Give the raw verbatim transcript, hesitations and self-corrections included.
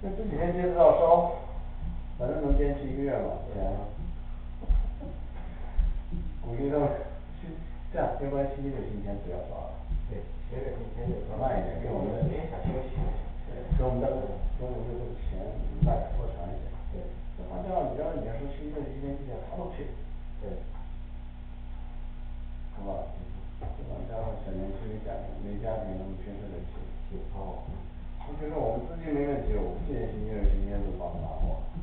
那这几天接着照烧，反正能坚持一个月嘛，钱。鼓励他们去这样，要不然星期六星期天不要抓了。 对，星期六星期天就抓慢一点，给我们每天想休息就行。 给我们的给我们的这个钱慢点拖长一点。 对。 这放假你要你要说星期六星期天假他都去。 对。 好吧，这放假小年轻没家没家庭的平时得去。 去哦。 我觉得我们资金没问题，我们今年星期六星期天都帮着拿货。